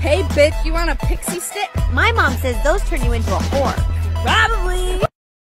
Hey, bitch, you want a Pixie Stick? My mom says those turn you into a whore. Probably.